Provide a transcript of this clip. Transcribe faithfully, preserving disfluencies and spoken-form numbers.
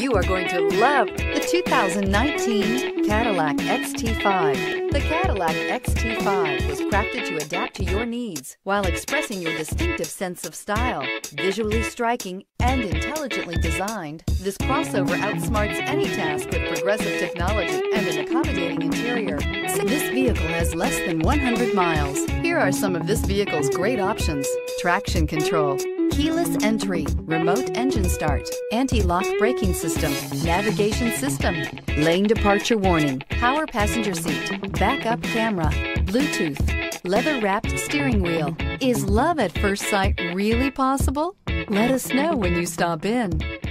You are going to love the two thousand nineteen Cadillac X T five. The Cadillac X T five was crafted to adapt to your needs while expressing your distinctive sense of style. Visually striking and intelligently designed, this crossover outsmarts any task with progressive technology and an accommodating interior. This vehicle has less than one hundred miles. Here are some of this vehicle's great options: traction control, keyless entry, remote engine start, anti-lock braking system, navigation system, lane departure warning, power passenger seat, backup camera, Bluetooth, leather-wrapped steering wheel. Is love at first sight really possible? Let us know when you stop in.